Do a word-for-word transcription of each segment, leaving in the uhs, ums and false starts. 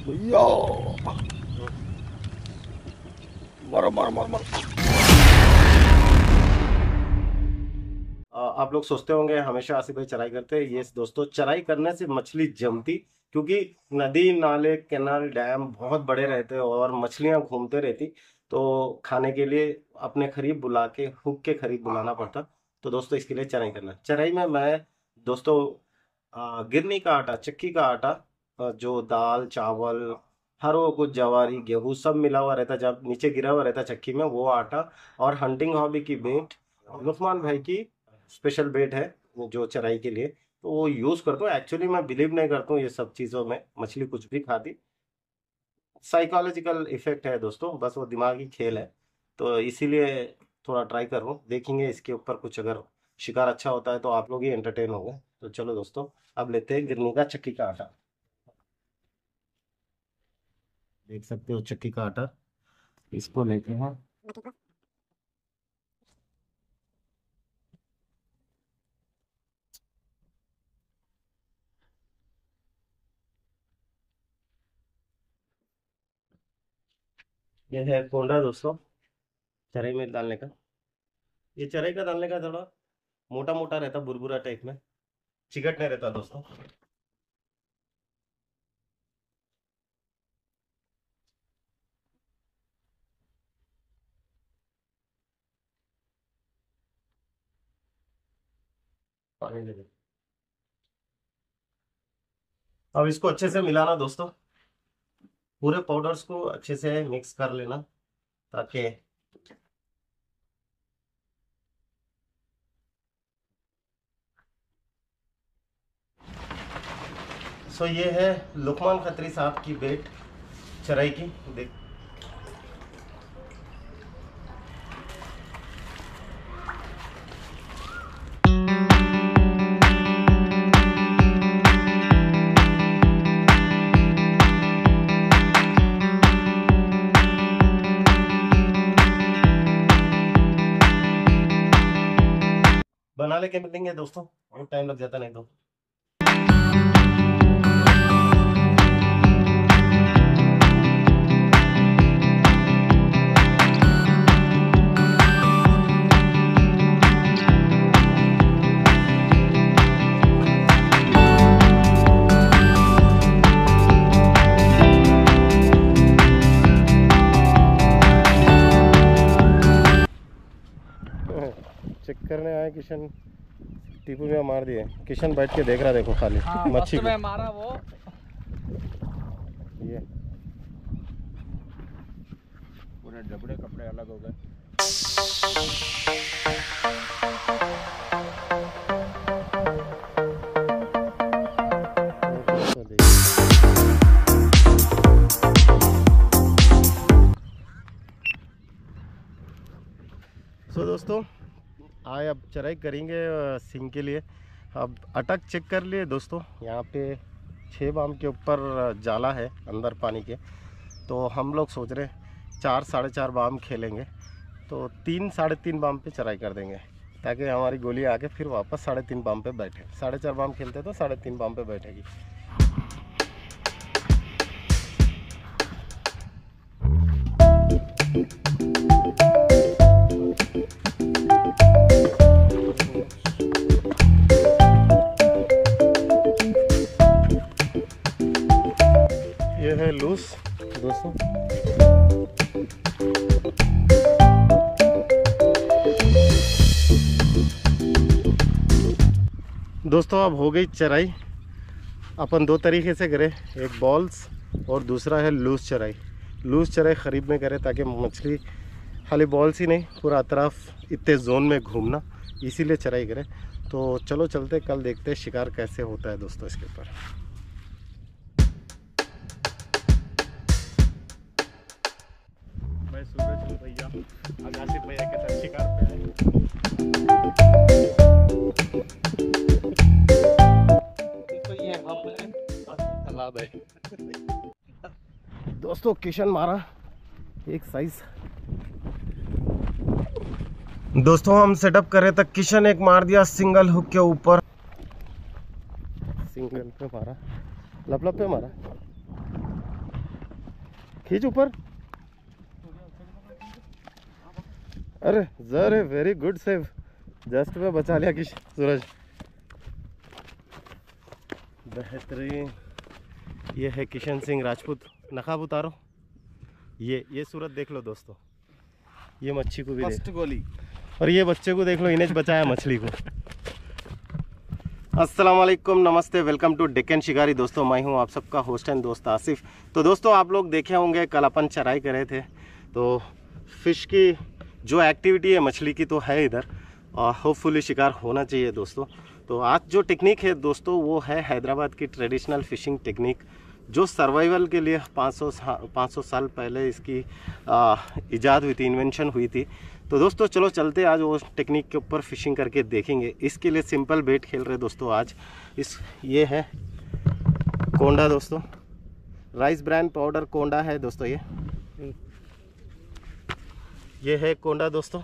भैया मारो मारो मारो मारो। आप लोग सोचते होंगे हमेशा आसिफ भाई चराई करते हैं। ये दोस्तों, चराई करने से मछली जमती, क्योंकि नदी नाले कैनाल डैम बहुत बड़े रहते और मछलियां घूमते रहती, तो खाने के लिए अपने करीब बुला के, हुक के करीब बुलाना पड़ता। तो दोस्तों इसके लिए चराई करना। चराई में मैं दोस्तों आ, गिरनी का आटा, चक्की का आटा, आ, जो दाल चावल हर वो कुछ जवारी गेहूं सब मिला हुआ रहता, जब नीचे गिरा हुआ रहता चक्की में, वो आटा और हंटिंग हॉबी की बेट, लुकमान भाई की स्पेशल बेट है जो चराई के लिए, तो वो यूज करता हूँ। एक्चुअली मैं बिलीव नहीं करता हूँ ये सब चीजों में, मछली कुछ भी खाती, साइकोलॉजिकल इफेक्ट है दोस्तों, बस वो दिमागी खेल है। तो इसीलिए थोड़ा ट्राई कर रहा हूँ, देखेंगे इसके ऊपर कुछ अगर शिकार अच्छा होता है तो आप लोग ही एंटरटेन होंगे। तो चलो दोस्तों, अब लेते हैं गिरनी का चक्की का आटा। देख सकते हो चक्की का आटा, इसको लेते हैं। ये है कोंडा दोस्तों, चराई में डालने का। ये चराई का डालने का थोड़ा मोटा मोटा रहता, बुरबुरा टाइप में, चिकट नहीं रहता दोस्तों। पानी दे दे। अब इसको अच्छे से मिलाना दोस्तों, पूरे पाउडर्स को अच्छे से मिक्स कर लेना, ताकि सो ये है लुकमान खत्री साहब की बेट चराई की। देख बना लेके मिलेंगे दोस्तों, बहुत टाइम लग जाता नहीं तो। चेक करने आए किशन, टीपू में मार दिए। किशन बैठ के देख रहा, देखो खाली हाँ, मच्छी को मारा वो। ये पूरे जबड़े कपड़े अलग हो गए। सो दोस्तों आए, अब चराई करेंगे सिंग के लिए। अब अटक चेक कर लिए दोस्तों, यहाँ पे छः बाम के ऊपर जाला है अंदर पानी के, तो हम लोग सोच रहे चार साढ़े चार बाम खेलेंगे, तो तीन साढ़े तीन बाम पे चराई कर देंगे, ताकि हमारी गोली आके फिर वापस साढ़े तीन बाम पे बैठे। साढ़े चार बाम खेलते तो साढ़े तीन बाम पे बैठेगी। ये है लूज दोस्तों। दोस्तों अब हो गई चराई। अपन दो तरीके से करें, एक बॉल्स और दूसरा है लूज चराई। लूज चराई खरीब में करें ताकि मछली खाली बॉल्स ही नहीं, पूरा अतराफ इतने जोन में घूमना, इसीलिए चराई करें। तो चलो चलते, कल देखते हैं शिकार कैसे होता है दोस्तों इसके ऊपर। मैं सूरज हूँ भैया, अब आसिफ भैया के साथ शिकार पे आए। तो ये हम तालाब है दोस्तों। किशन मारा एक साइज। दोस्तों हम सेटअप करे तक किशन एक मार दिया सिंगल हुक के ऊपर, सिंगल पे मारा, लप लप पे मारा। खींच ऊपर। अरे जरे वेरी गुड सेव, जस्ट में बचा लिया कि सूरज। बेहतरीन। ये है किशन सिंह राजपूत। नकाब उतारो। ये ये सूरत देख लो दोस्तों, ये मच्छी को भी देख गोली, और ये बच्चे को देख लो, इन्हें बचाया मछली को। अस्सलाम वालेकुम, नमस्ते, वेलकम टू डेक्कन शिकारी। दोस्तों मैं हूं आप सबका होस्ट एंड दोस्त आसिफ। तो दोस्तों आप लोग देखे होंगे कल अपन चराई करे थे, तो फिश की जो एक्टिविटी है मछली की तो है इधर, और होपफुली शिकार होना चाहिए दोस्तों। तो आज जो टेक्निक है दोस्तों वो है हैदराबाद की ट्रेडिशनल फिशिंग टेक्निक, जो सर्वाइवल के लिए पाँच सौ पाँच सौ साल पहले इसकी इजाद हुई थी, इन्वेंशन हुई थी। तो दोस्तों चलो चलते आज वो टेक्निक के ऊपर फिशिंग करके देखेंगे। इसके लिए सिंपल बेट खेल रहे दोस्तों आज। इस ये है कोंडा दोस्तों, राइस ब्रांड पाउडर कोंडा है दोस्तों। ये ये है कोंडा दोस्तों।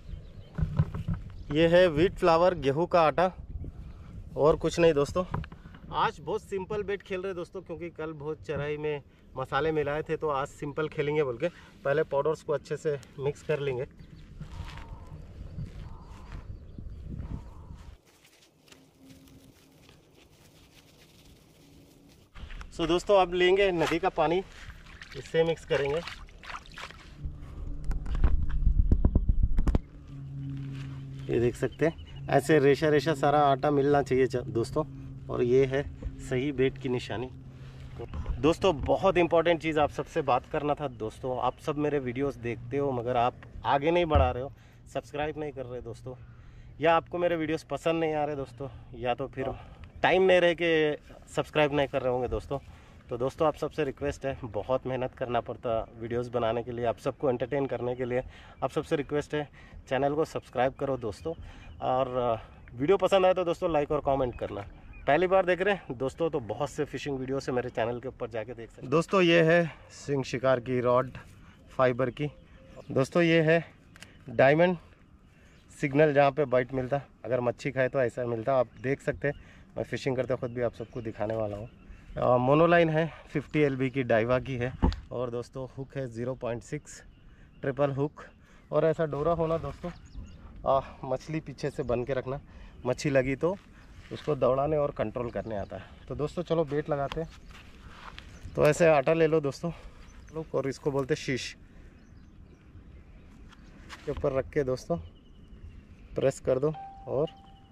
ये है व्हीट फ्लावर, गेहूं का आटा, और कुछ नहीं दोस्तों। आज बहुत सिंपल बेट खेल रहे दोस्तों, क्योंकि कल बहुत चराई में मसाले मिलाए थे, तो आज सिंपल खेलेंगे बोल के पहले पाउडर्स को अच्छे से मिक्स कर लेंगे। सो so, दोस्तों अब लेंगे नदी का पानी, इससे मिक्स करेंगे। ये देख सकते हैं ऐसे रेशा रेशा सारा आटा मिलना चाहिए दोस्तों, और ये है सही बेट की निशानी। दोस्तों बहुत इंपॉर्टेंट चीज़ आप सबसे बात करना था दोस्तों। आप सब मेरे वीडियोस देखते हो मगर आप आगे नहीं बढ़ा रहे हो, सब्सक्राइब नहीं कर रहे दोस्तों, या आपको मेरे वीडियोस पसंद नहीं आ रहे दोस्तों, या तो फिर टाइम नहीं रहे कि सब्सक्राइब नहीं कर रहे होंगे दोस्तों। तो दोस्तों आप सबसे रिक्वेस्ट है, बहुत मेहनत करना पड़ता वीडियोस बनाने के लिए, आप सबको एंटरटेन करने के लिए। आप सबसे रिक्वेस्ट है चैनल को सब्सक्राइब करो दोस्तों, और वीडियो पसंद आए तो दोस्तों लाइक और कमेंट करना। पहली बार देख रहे हैं दोस्तों तो बहुत से फिशिंग वीडियो से मेरे चैनल के ऊपर जाके देख सकते हैं दोस्तों। ये है सिंग शिकार की रॉड फाइबर की दोस्तों। ये है डायमंड सिग्नल, जहाँ पे बाइट मिलता, अगर मच्छी खाए तो ऐसा मिलता। आप देख सकते हैं, मैं फ़िशिंग करते खुद भी आप सबको दिखाने वाला हूँ। मोनोलाइन है, फिफ्टी एल बी की डाइवा की है, और दोस्तों हुक है zero point six triple hook. और ऐसा डोरा होना दोस्तों, आ, मछली पीछे से बन के रखना, मच्छी लगी तो उसको दौड़ाने और कंट्रोल करने आता है। तो दोस्तों चलो बेट लगाते हैं। तो ऐसे आटा ले लो दोस्तों लोग, और इसको बोलते शीश, के ऊपर रख के दोस्तों प्रेस कर दो, और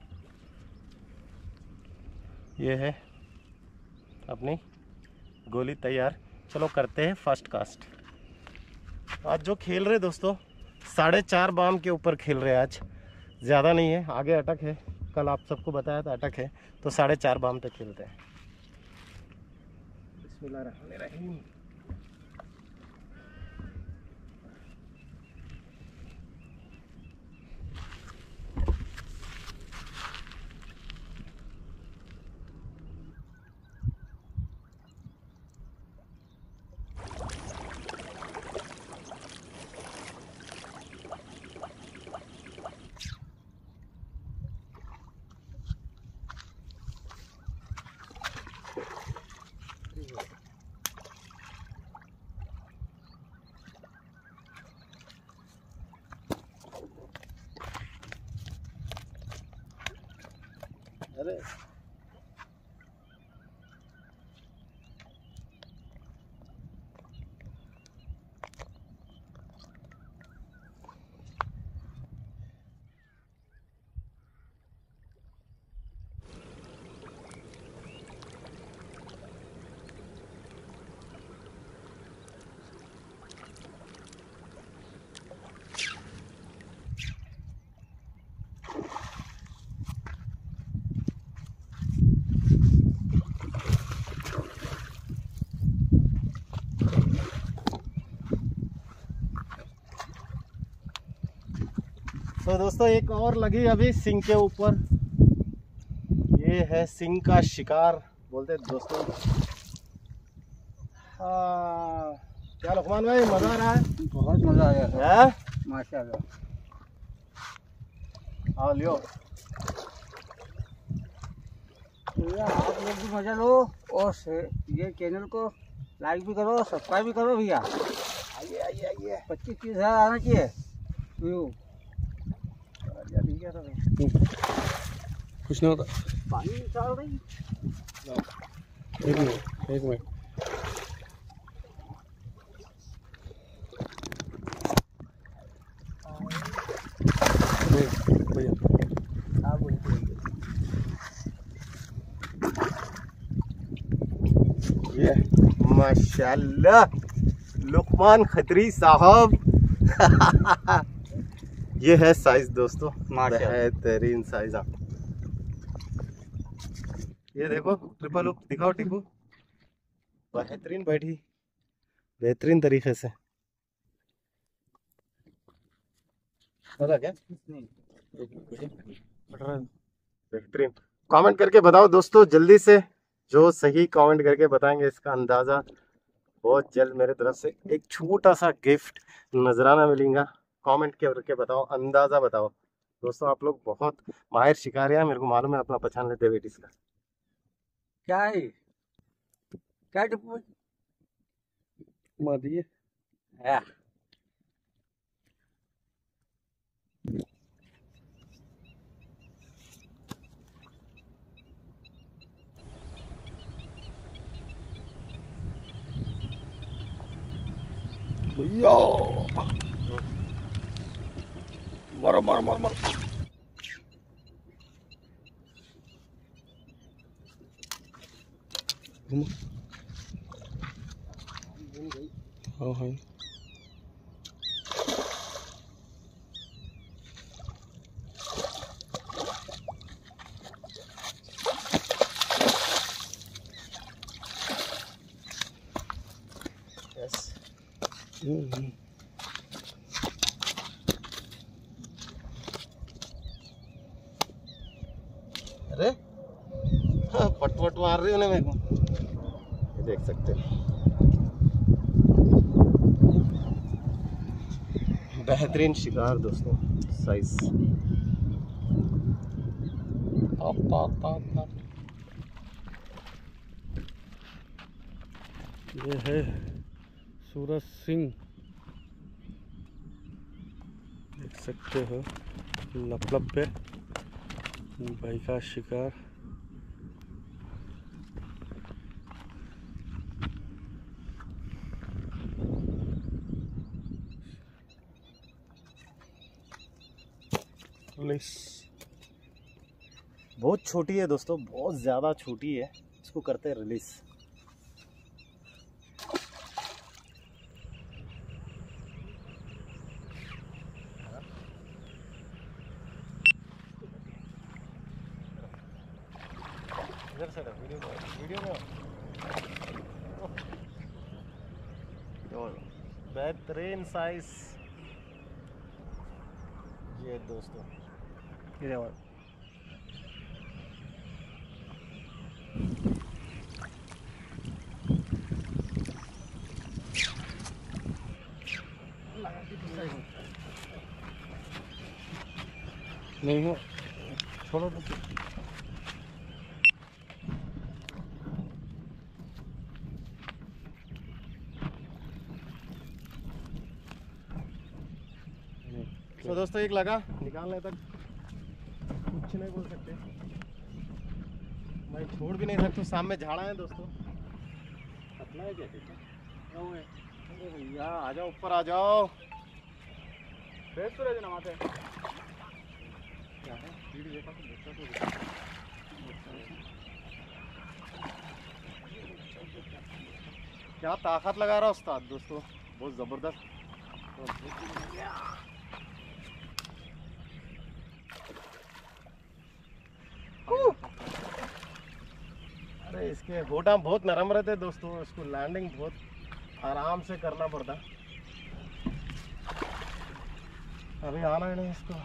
ये है अपनी गोली तैयार। चलो करते हैं फर्स्ट कास्ट। आज जो खेल रहे दोस्तों साढ़े चार बाम के ऊपर खेल रहे हैं आज, ज़्यादा नहीं है, आगे अटक है, कल आप सबको बताया था अटक है, तो साढ़े चार बाम तक खेलते हैं। बिस्मिल्लाहिर्रहमानिर्रहीम। अरे तो दोस्तों एक और लगी अभी सिंग के ऊपर। ये है सिंग का शिकार बोलते दोस्तों। हाँ क्या लुकमान भाई, मजा आ रहा है? बहुत मजा आया है माशाल्लाह। आओ लियो भैया, आप लोग भी मजा लो, और ये चैनल को लाइक भी करो, सब्सक्राइब भी करो भैया। आइए आइए आइए। पच्चीस तीस हजार आना चाहिए। यूं। अभी क्या था भाई? कुछ नहीं होता। पानी निकाल रही। एक मिनट एक मिनट। भैया हाँ बोलिए। ये माशाल्लाह लुकमान खत्री साहब। ये है साइज दोस्तों, बेहतरीन साइज। ये देखो ट्रिपल हुक दिखाओ टिपू, बेहतरीन बैठी, बेहतरीन तरीके से। पता क्या बेहतरीन। कमेंट करके बताओ दोस्तों जल्दी से, जो सही कमेंट करके बताएंगे इसका अंदाजा बहुत जल्द मेरे तरफ से एक छोटा सा गिफ्ट नजराना मिलेगा। कमेंट करके बताओ, अंदाजा बताओ दोस्तों। आप लोग बहुत माहिर शिकारी हैं, मेरे को मालूम है, अपना पहचान लेते बेटी इसका। क्या है? क्या टिप्पू? मार दिए। है। भैया मारो मारो मारो मारो। हाँ हाँ यस। अरे हाँ, पटवट मार रही हो ना मेरे को, ये देख सकते हो। बेहतरीन शिकार दोस्तों, साइज। ताप ताप ताप ताप। ये है सूरज सिंह, देख सकते हो लपलप पे भाई का शिकार। पुलिस बहुत छोटी है दोस्तों, बहुत ज्यादा छोटी है, इसको करते हैं रिलीज। इधर से वीडियो वीडियो में बेहतरीन साइज ये दोस्तों। ये और नहीं हो, छोड़ो तो। तो दोस्तों एक लगा, निकालने तक कुछ नहीं बोल सकते, मैं छोड़ भी नहीं सकता। सामने झाड़ा है दोस्तों, पतला है क्या? अरे भैया आ जाओ, ऊपर आ जाओ। बेस तो रहना माथे। क्या है भीड़ देखा तो बच्चा तो देखा। क्या ताकत लगा रहा उस्ताद दोस्तों, बहुत जबरदस्त। अरे इसके होठा बहुत नरम रहते हैं दोस्तों, इसको लैंडिंग बहुत आराम से करना पड़ता। अभी आना ही नहीं इसको।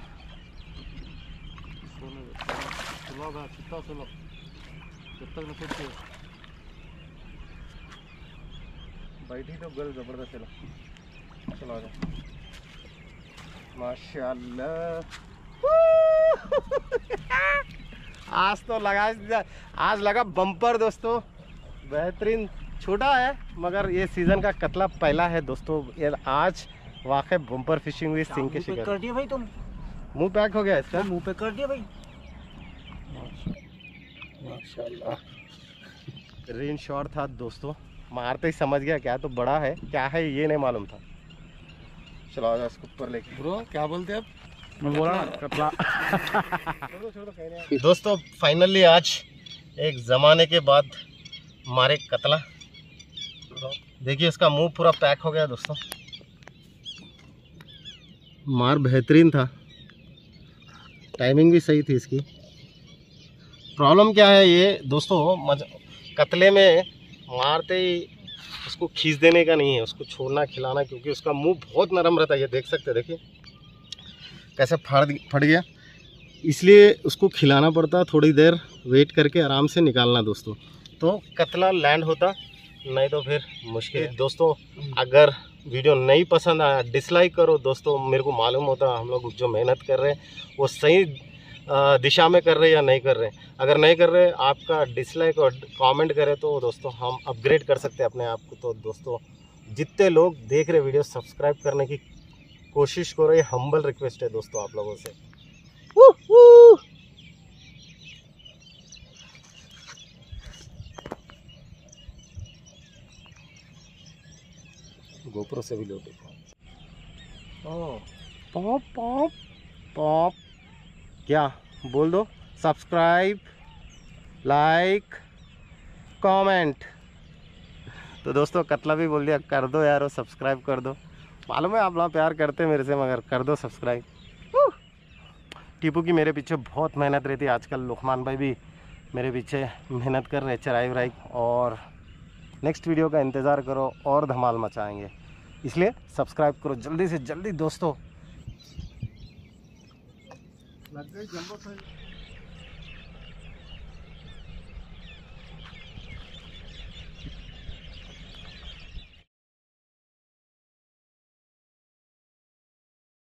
सुनो बा, चित्ता सुनो, जब तक न कुछ बैठी तो गल जबरदस्त। चलो चलो आ जाओ। माशाल्लाह आज तो लगा, आज लगा बम्पर दोस्तों, बेहतरीन छोटा है मगर ये सीजन का कतला पहला है दोस्तों। ये आज वाकई बम्पर फिशिंग हुई सिंह के शिकार। कर दिया भाई तुम, मुंह पैक हो गया इसका। मुंह पे कर दिया भाई। माशाल्लाह रेन शॉट था दोस्तों, मारते ही समझ गया क्या तो बड़ा है क्या है ये नहीं मालूम था। चलो आ जाओ इसको ऊपर लेके। ब्रो क्या बोलते हैं आप? मैं बोला कतला। दोस्तों फाइनली आज एक ज़माने के बाद मारे कतला। देखिए इसका मुंह पूरा पैक हो गया दोस्तों। मार बेहतरीन था, टाइमिंग भी सही थी इसकी। प्रॉब्लम क्या है ये दोस्तों, मज कतले में मारते ही उसको खींच देने का नहीं है, उसको छोड़ना खिलाना, क्योंकि उसका मुंह बहुत नरम रहता है। ये देख सकते हैं, देखिए कैसे फट फट गया। इसलिए उसको खिलाना पड़ता, थोड़ी देर वेट करके आराम से निकालना दोस्तों, तो कतला लैंड होता, नहीं तो फिर मुश्किल है। दोस्तों अगर वीडियो नहीं पसंद आया डिसलाइक करो दोस्तों, मेरे को मालूम होता हम लोग जो मेहनत कर रहे हैं वो सही दिशा में कर रहे हैं या नहीं कर रहे हैं। अगर नहीं कर रहे आपका डिसलाइक और कमेंट करें तो दोस्तों हम अपग्रेड कर सकते हैं अपने आप को। तो दोस्तों जितने लोग देख रहे वीडियो सब्सक्राइब करने की कोशिश करो, ये हम्बल रिक्वेस्ट है दोस्तों आप लोगों से। गोप्रो से भी लोटे पॉप पॉप पॉप क्या बोल दो, सब्सक्राइब लाइक कमेंट। तो दोस्तों कतला भी बोल दिया कर दो यार, वो सब्सक्राइब कर दो। मालूम है आप लोग प्यार करते हैं मेरे से, मगर कर दो सब्सक्राइब। टीपू की मेरे पीछे बहुत मेहनत रहती है आजकल, लुकमान भाई भी मेरे पीछे मेहनत कर रहे हैं चराई वराई, और नेक्स्ट वीडियो का इंतज़ार करो और धमाल मचाएंगे, इसलिए सब्सक्राइब करो जल्दी से जल्दी दोस्तों। लग गई जंबो साइज।